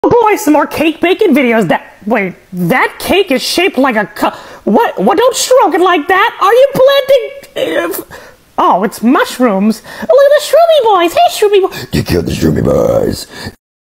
Boy, some more cake baking videos. Wait, that cake is shaped like a cup. What? Don't stroke it like that. Are you planting? Oh, it's mushrooms. Look at the Shroomy Boys. Hey, Shroomy Boys. You killed the Shroomy Boys.